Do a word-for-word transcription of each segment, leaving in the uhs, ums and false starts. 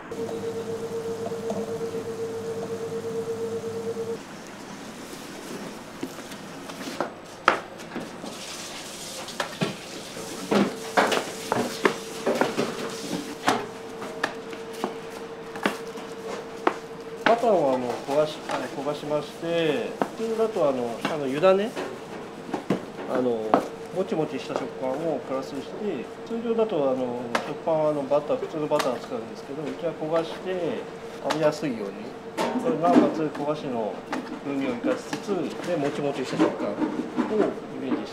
バターをあの焦がし焦がしまして、普通だとあのあの湯種あのもちもちした食感をプラスして、通常だとあの食パンはあのバター普通のバターを使うんですけど、うちは焦がして食べやすいように、それなおかつ焦がしの風味を生かしつつでもちもちした食感をイメージして。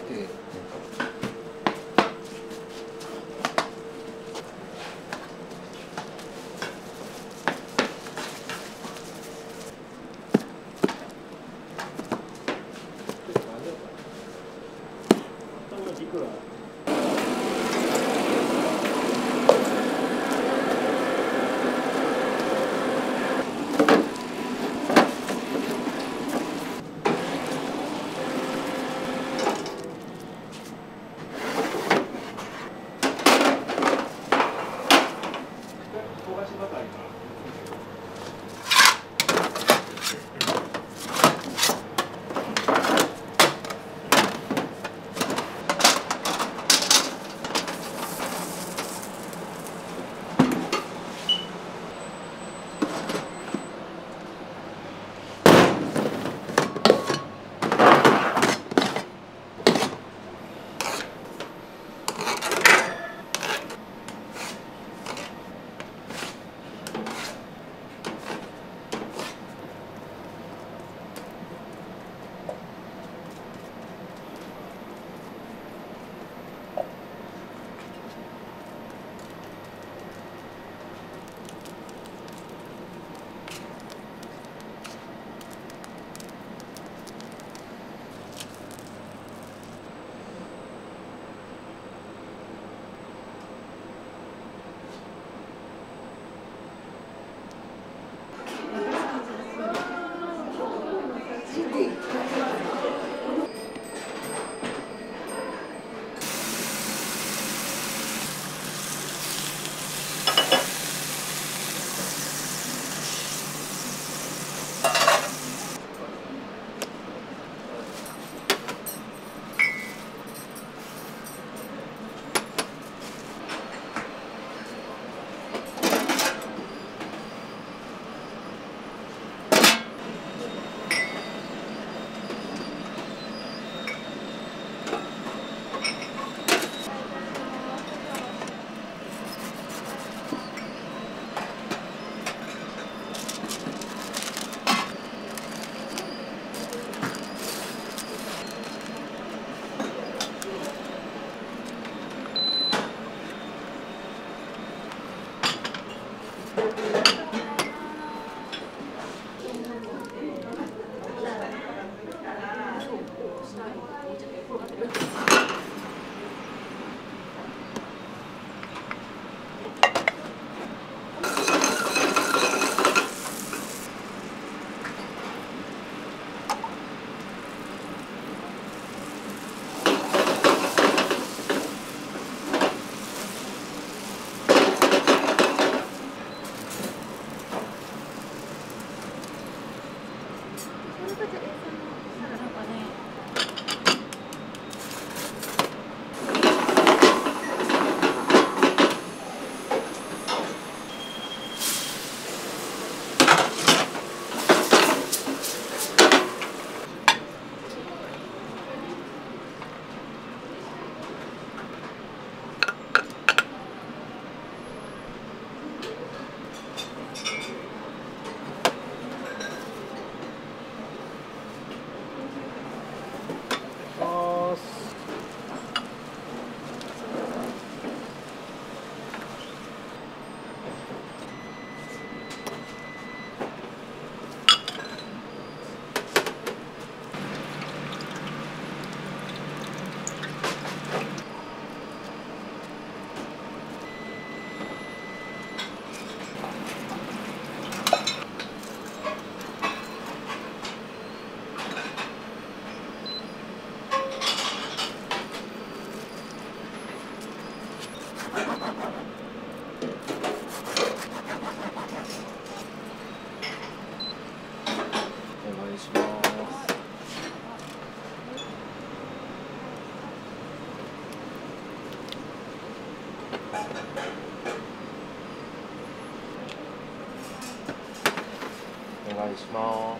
願いします。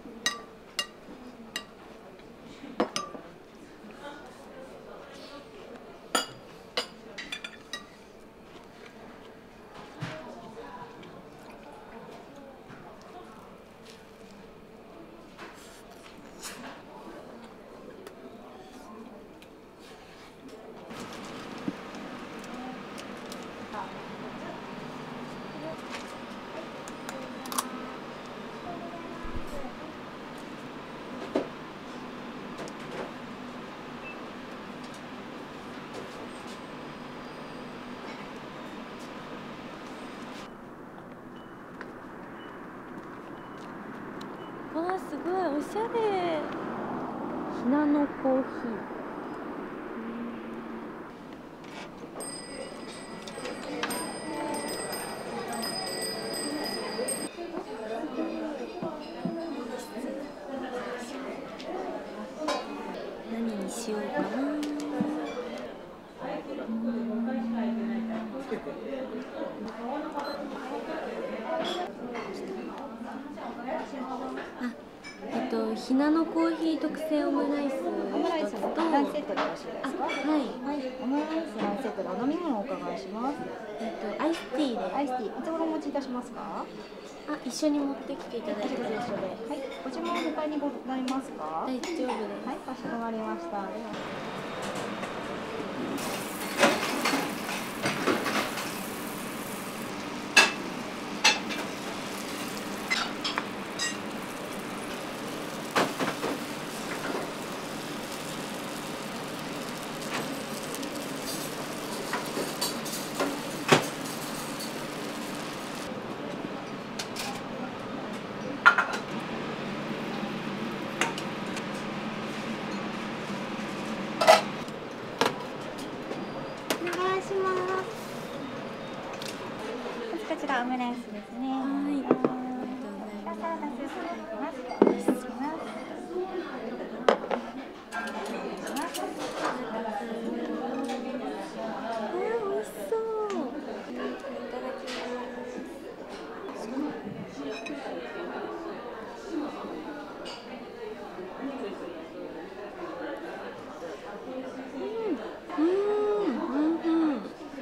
わあ、すごいおしゃれ。ひなのコーヒー。何にしようかな。あ、えっとひなのコーヒー特製オムライスオムライスのワンセットでよろしいですか？ はい。 はい、オムライスワンセットでお飲み物をお伺いします。 えっとアイスティーで。 アイスティー、いつ頃お持ちいたしますか？ あ、一緒に持ってきていただいて大丈夫です。はい、ご注文他にございますか？ 大丈夫です。 はい、かしこまりました。ではこちらオムライスですね。 はい。 サラダスープになります。お願いします。 あ、美味しそう。いただきます。うん、うん、うん。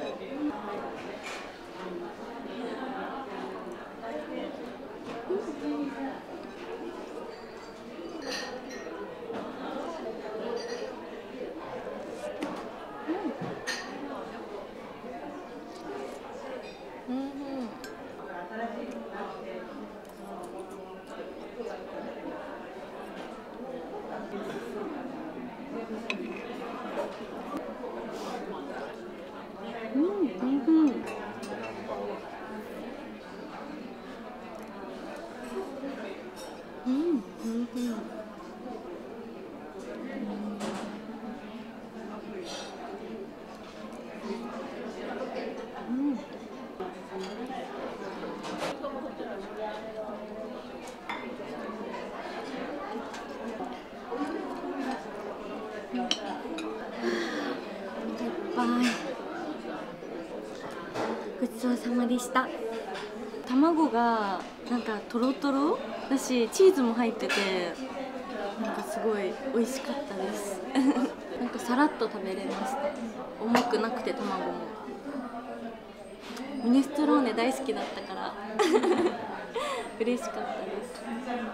ごちそうさまでした。卵がなんかトロトロだし、チーズも入ってて、なんかすごい美味しかったです。なんかさらっと食べれました。重くなくて卵も。ミネストローネ大好きだったから嬉しかったです。